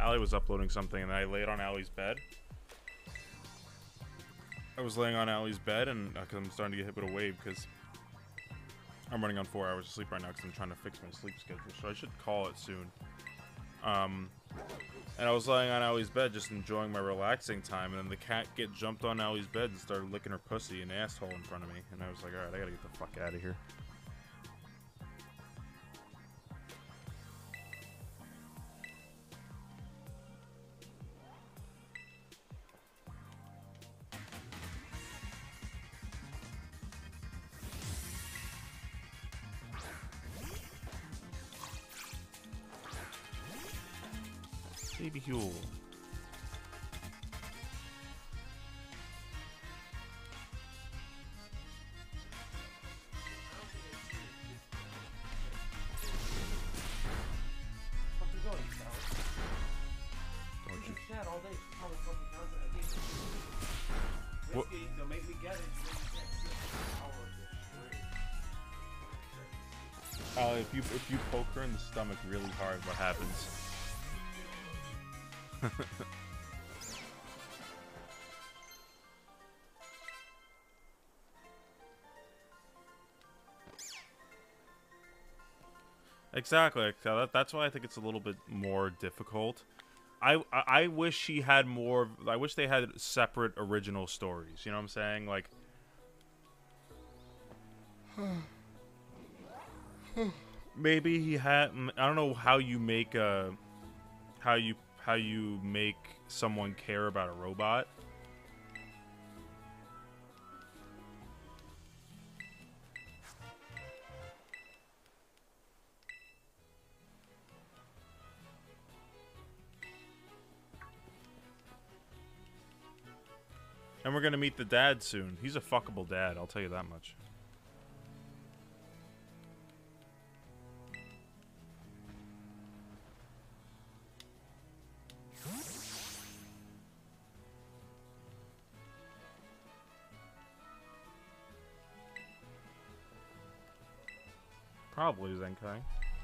Allie was uploading something, and I laid on Allie's bed. I was laying on Allie's bed, and because I'm starting to get hit with a wave, because I'm running on 4 hours of sleep right now, because I'm trying to fix my sleep schedule, so I should call it soon. And I was lying on Allie's bed, just enjoying my relaxing time, and then the cat jumped on Allie's bed and started licking her pussy and asshole in front of me, and I was like, alright, I gotta get the fuck out of here. Baby Huel. What? If you poke her in the stomach really hard, what happens? Exactly. So that's why I think it's a little bit more difficult. I wish she had more. I wish they had separate original stories. You know what I'm saying? Like, maybe he had. I don't know how you make a, how you make someone care about a robot. And we're gonna meet the dad soon. He's a fuckable dad, I'll tell you that much. Probably Zenkai.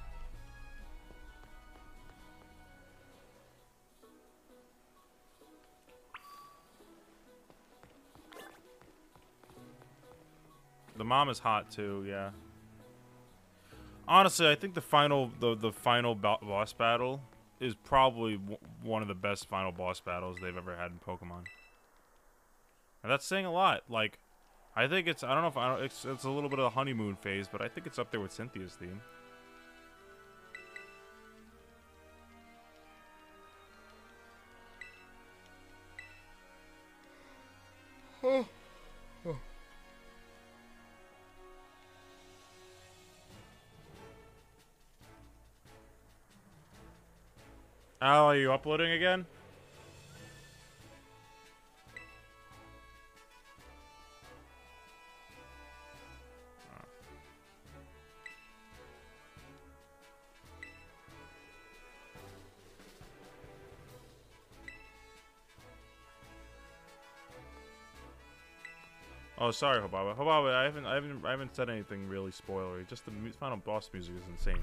The mom is hot too, yeah. Honestly, I think the final boss battle is probably one of the best final boss battles they've ever had in Pokemon. And that's saying a lot. Like, I think it's, I don't know if it's a little bit of the honeymoon phase, but I think it's up there with Cynthia's theme. Al, are you uploading again? Oh, sorry, Hobaba. Hobaba, I haven't said anything really spoilery. Just the final boss music is insane.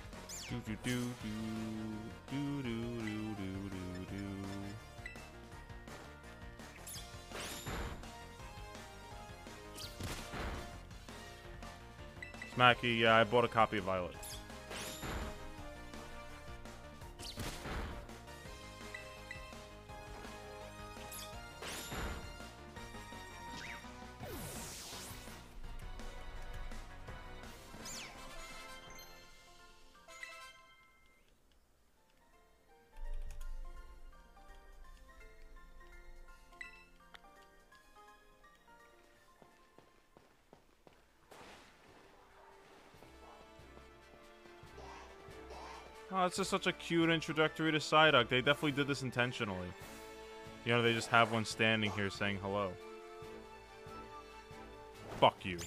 Do do do do do do do do do. Mackie, yeah, I bought a copy of Violet. Oh, it's just such a cute introductory to Psyduck. They definitely did this intentionally. You know, they just have one standing here saying hello. Fuck you.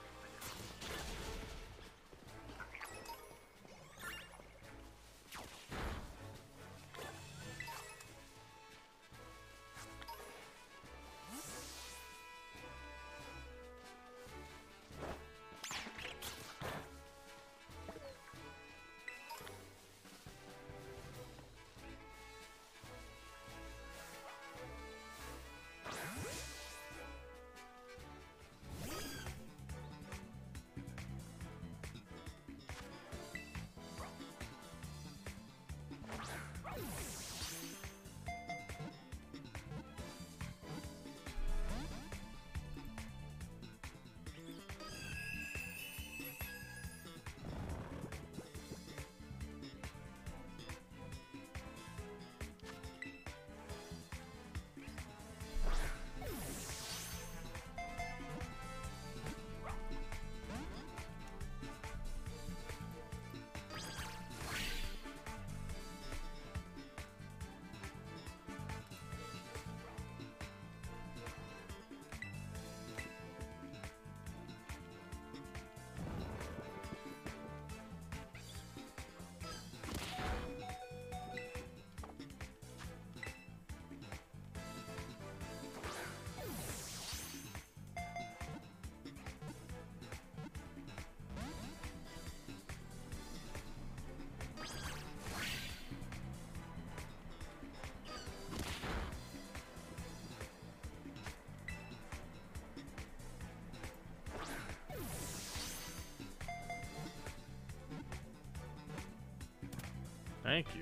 Thank you.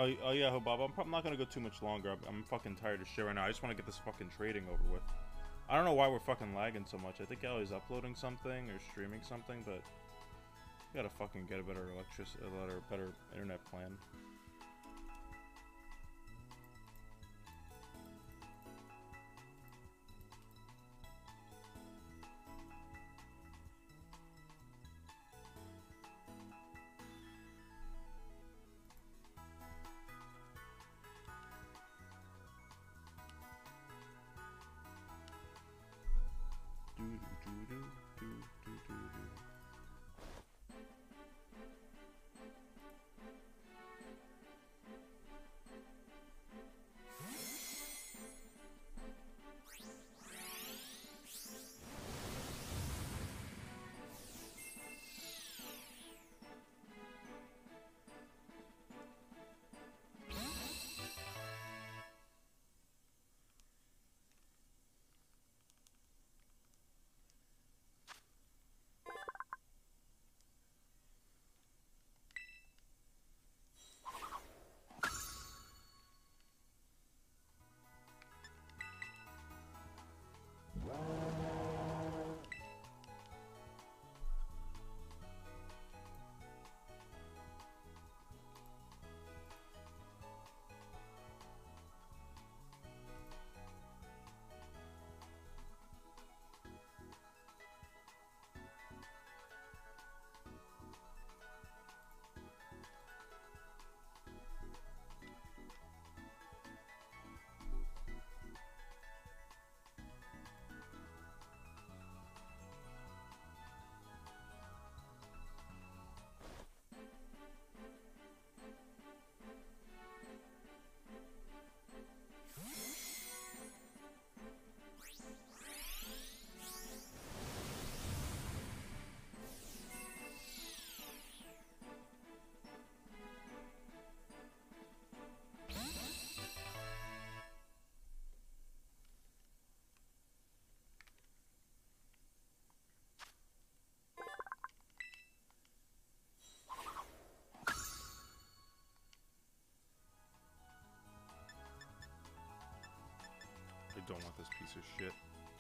Oh yeah, Hobab, I'm probably not gonna go too much longer. I'm fucking tired of shit right now. I just want to get this fucking trading over with. I don't know why we're fucking lagging so much. I think Ellie's uploading something or streaming something, but we gotta fucking get a better better internet plan. I don't want this piece of shit.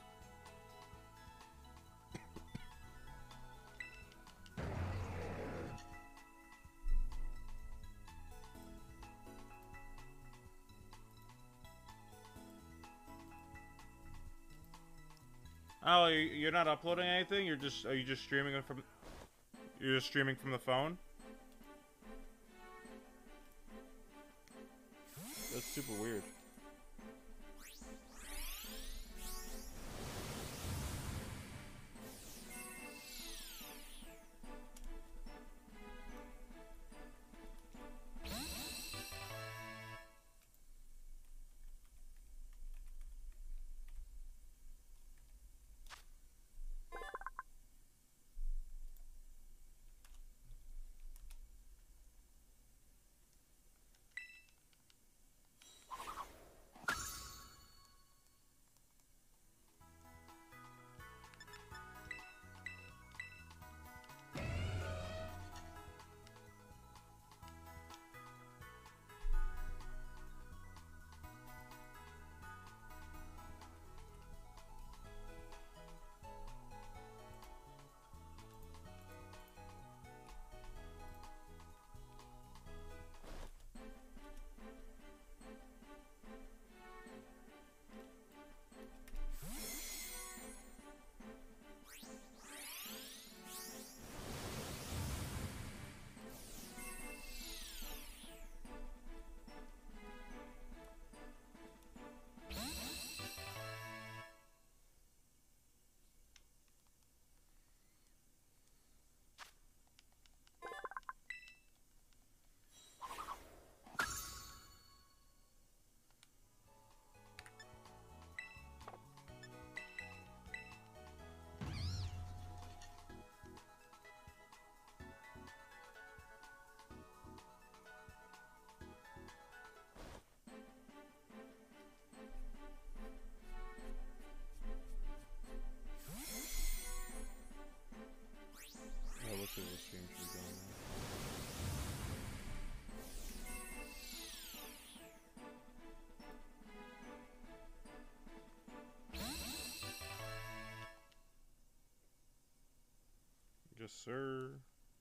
Oh, you're not uploading anything? Are you just streaming it from... You're just streaming from the phone? That's super weird. Yes, sir.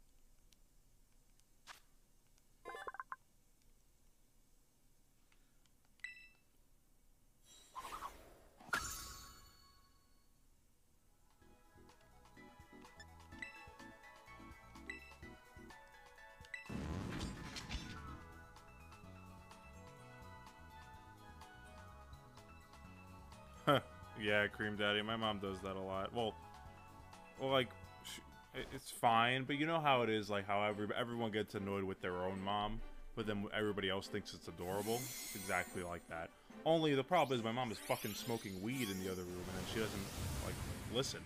Yeah, Cream Daddy. My mom does that a lot. Well, like, it's fine, but you know how it is, like, how everyone gets annoyed with their own mom, but then everybody else thinks it's adorable. It's exactly like that. Only the problem is my mom is fucking smoking weed in the other room, and then she doesn't, like, listen.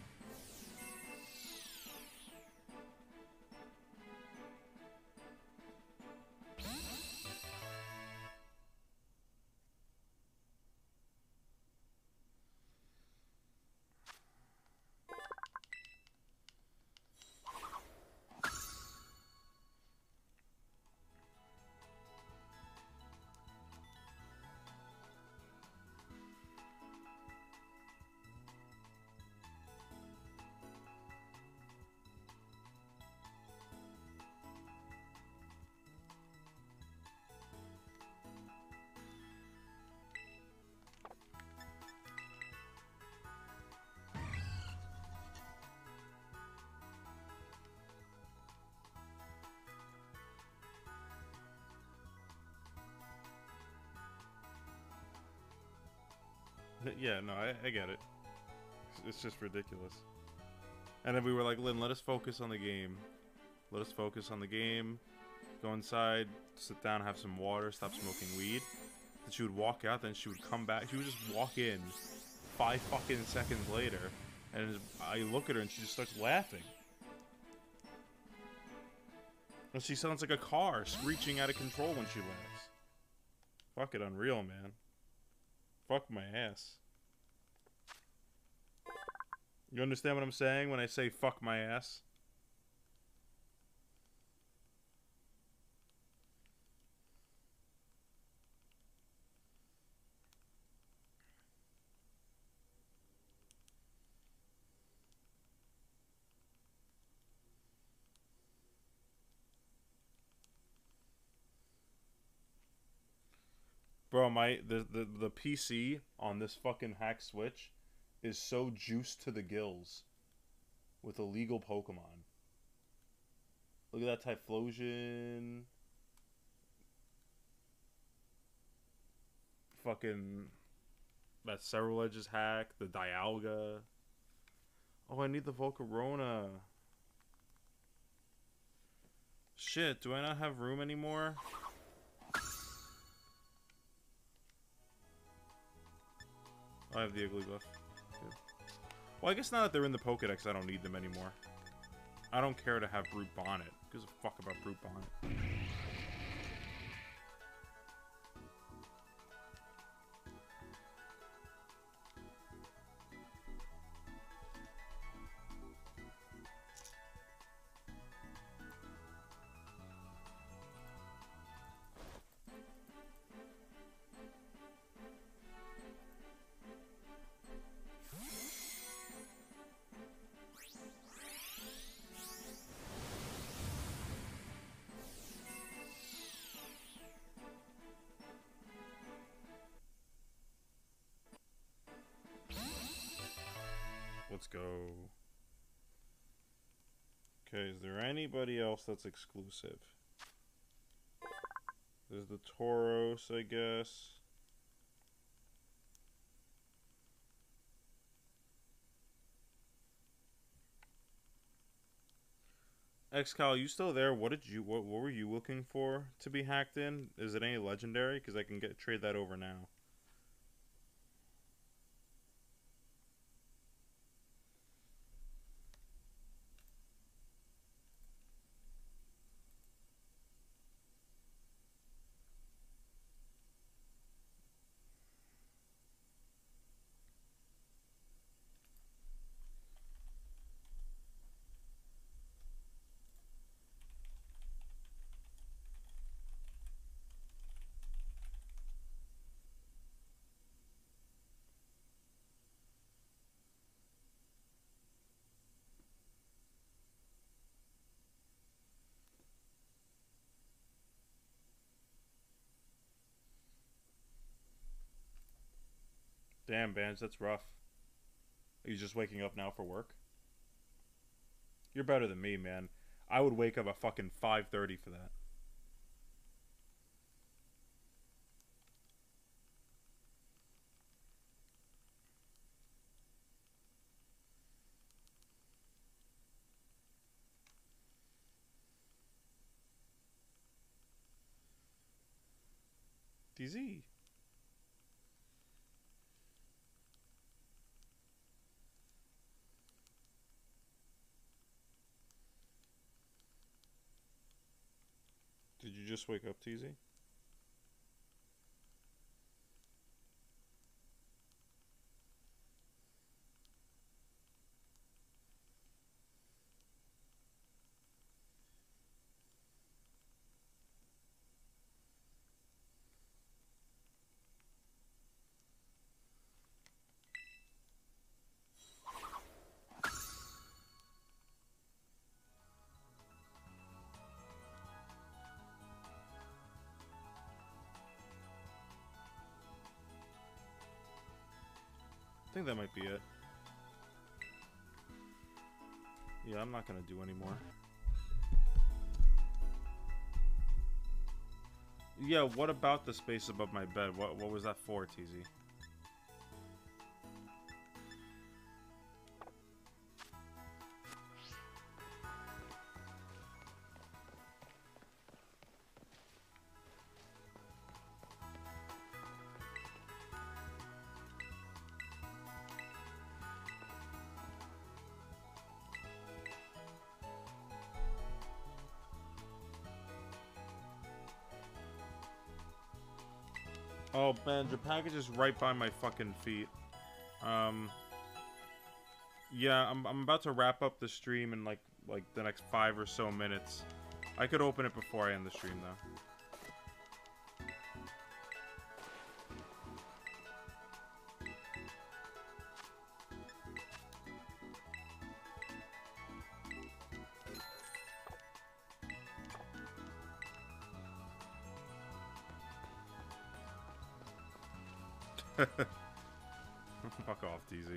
Yeah, no, I get it. It's just ridiculous. And then we were like, Lynn, let us focus on the game. Let us focus on the game. Go inside, sit down, have some water, stop smoking weed. Then she would walk out, then she would come back. She would just walk in 5 fucking seconds later. And I look at her and she just starts laughing. And she sounds like a car screeching out of control when she laughs. Fuck it, unreal, man. Fuck my ass. You understand what I'm saying when I say fuck my ass? Bro, the PC on this fucking hack Switch is so juiced to the gills with illegal Pokemon. Look at that Typhlosion. Fucking that Cerulege is hacked. The Dialga. Oh, I need the Volcarona. Shit, do I not have room anymore? I have the Igglybuff. Good. Well, I guess now that they're in the Pokedex, I don't need them anymore. I don't care to have Brute Bonnet. Who gives a fuck about Brute Bonnet? Let's go. Okay, is there anybody else that's exclusive? There's the Tauros, I guess. Excal, you still there? What were you looking for to be hacked in? Is it any legendary? Because I can trade that over now. Damn, Bands, that's rough. Are you just waking up now for work? You're better than me, man. I would wake up at fucking 5:30 for that. DZ. Did you just wake up, TZ? I think that might be it. Yeah, I'm not gonna do anymore. Yeah, what about the space above my bed? What was that for, TZ? Oh, man, your package is right by my fucking feet. Yeah, I'm about to wrap up the stream in like the next 5 or so minutes. I could open it before I end the stream though. Fuck off, DZ.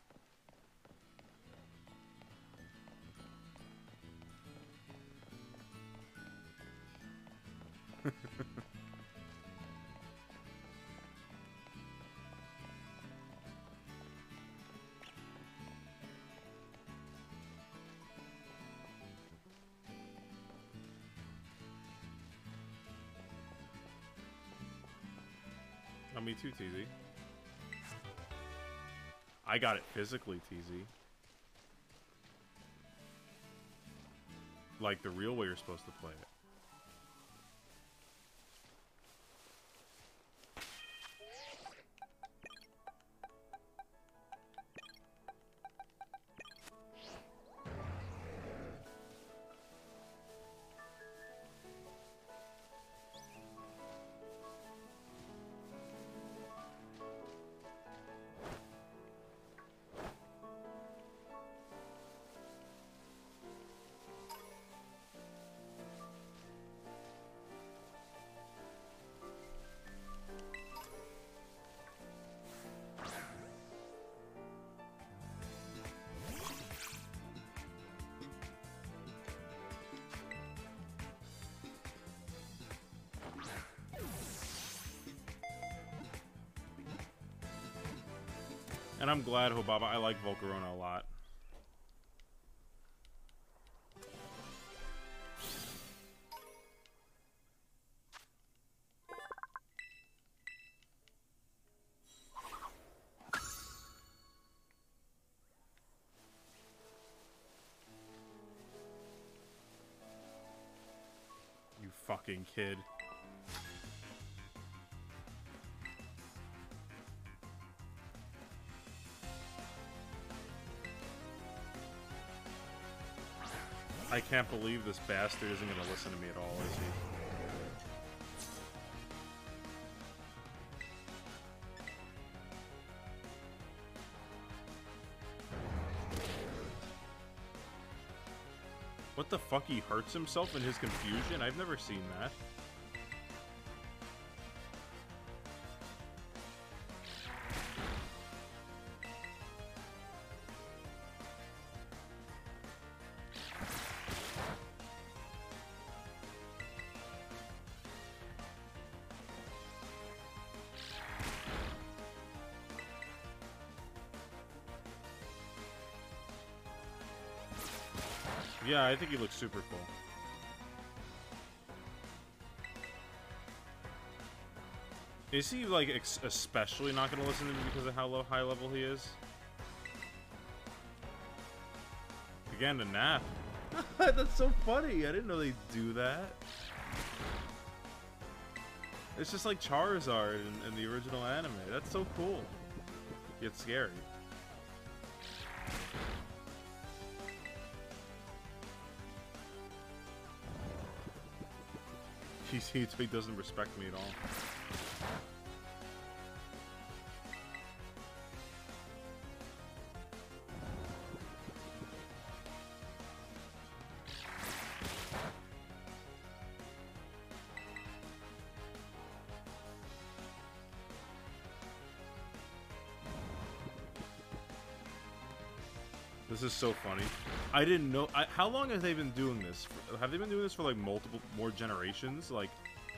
Oh, me too, TZ. I got it physically, TZ. Like the real way you're supposed to play it. And I'm glad, Hobaba. I like Volcarona a lot. You fucking kid. I can't believe this bastard isn't going to listen to me at all, is he? What the fuck? He hurts himself in his confusion? I've never seen that. Yeah, I think he looks super cool. Is he, like, especially not going to listen to me because of how high level he is? Again, a nap. That's so funny. I didn't know they'd do that. It's just like Charizard in the original anime. That's so cool. Yet scary. He doesn't respect me at all. This is so funny. I didn't know. How long have they been doing this? Have they been doing this for like more generations? Like,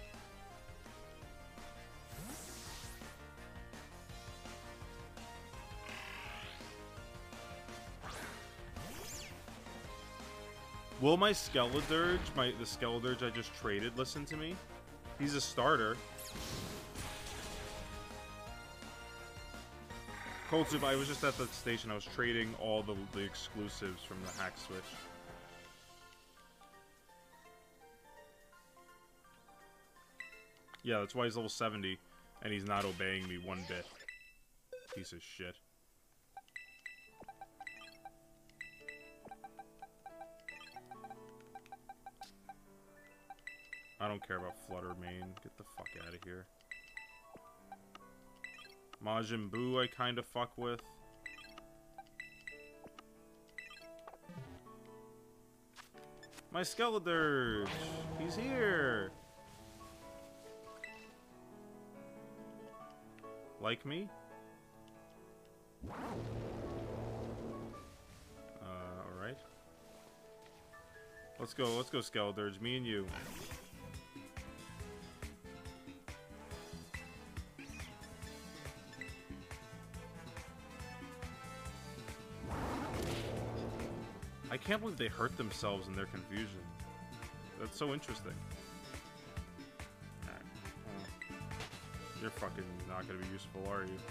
will my Skeledirge, the Skeledirge I just traded, listen to me? He's a starter. Cold Soup, I was just at the station. I was trading all the exclusives from the hack switch. Yeah, that's why he's level 70, and he's not obeying me one bit. Piece of shit. I don't care about Flutter Mane. Get the fuck out of here. Majin Buu I kind of fuck with. My Skeledirge! He's here! Like me? Alright. Let's go Skeledirge, me and you. I can't believe they hurt themselves in their confusion. That's so interesting. Alright. Well, you're fucking not gonna be useful, are you?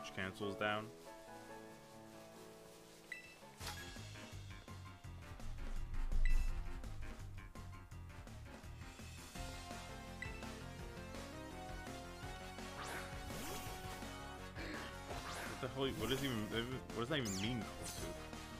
Switch cancels down. What the hell? What does that even mean, Cold Tooth?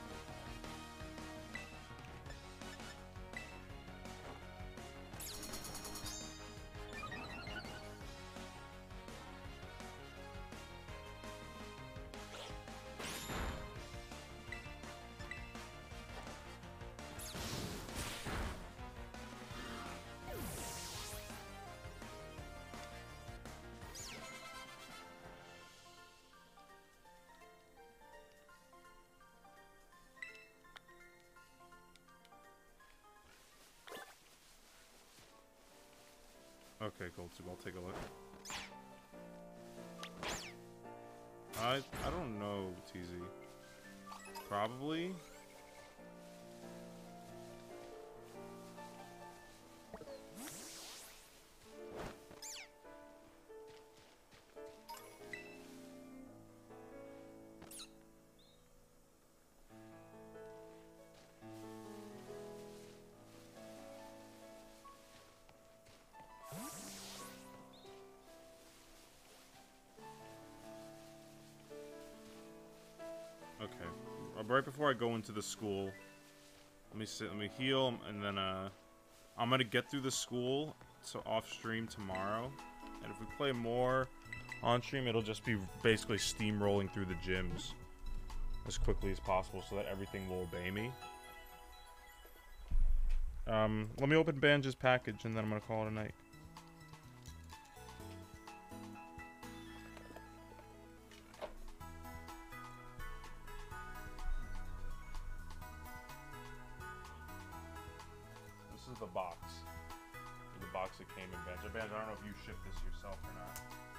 Okay, Cold Soup, I'll take a look. I don't know, TZ. Probably. Okay. Right before I go into the school, let me heal, and then I'm gonna get through the school so off stream tomorrow. And if we play more on stream, it'll just be basically steamrolling through the gyms as quickly as possible so that everything will obey me. Let me open Banjo's package and then I'm gonna call it a night. This is the box. The box that came in Banjo. Banjo, I don't know if you shipped this yourself or not.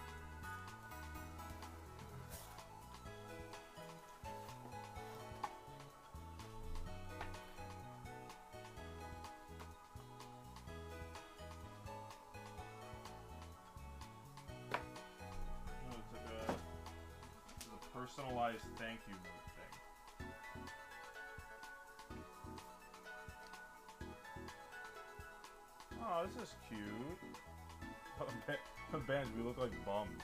It's a personalized thank you note thing. Oh, this is cute. Banj, we look like bums.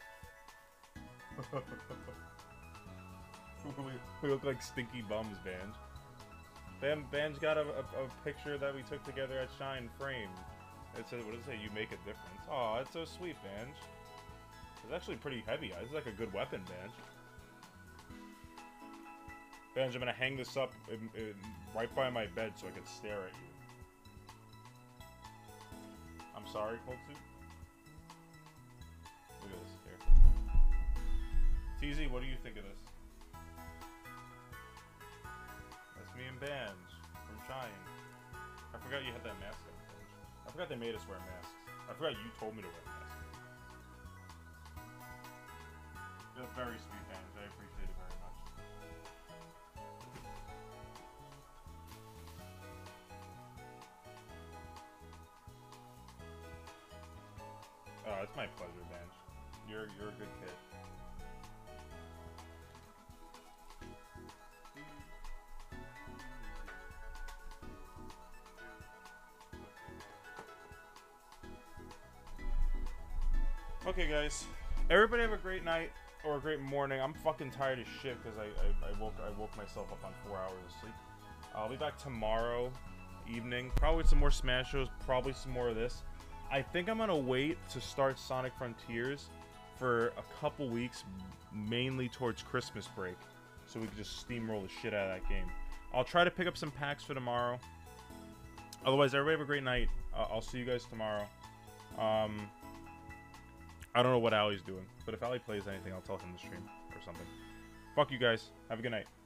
we look like stinky bums, Banj. Banj got a picture that we took together at Shine framed. It says, what does it say? You make a difference. Oh, that's so sweet, Banj. It's actually pretty heavy. This is like a good weapon, Banj. Banj, I'm gonna hang this up right by my bed so I can stare at you. I'm sorry, Cold Soup. Look at this here. TZ, what do you think of this? That's me and Banj from Shine. I forgot you had that mask on, Banj. I forgot they made us wear masks. I forgot you told me to wear masks. You're very sweet, Banj. I appreciate it very much. Oh, it's my pleasure, Banj. You're a good kid. Okay, guys. Everybody have a great night or a great morning. I'm fucking tired as shit because I woke myself up on 4 hours of sleep. I'll be back tomorrow evening. Probably some more Smash shows. Probably some more of this. I think I'm gonna wait to start Sonic Frontiers for a couple weeks, mainly towards Christmas break, so we can just steamroll the shit out of that game. I'll try to pick up some packs for tomorrow. Otherwise, everybody have a great night. I'll see you guys tomorrow. I don't know what Ali's doing, but if Ali plays anything, I'll tell him to stream or something. Fuck you guys. Have a good night.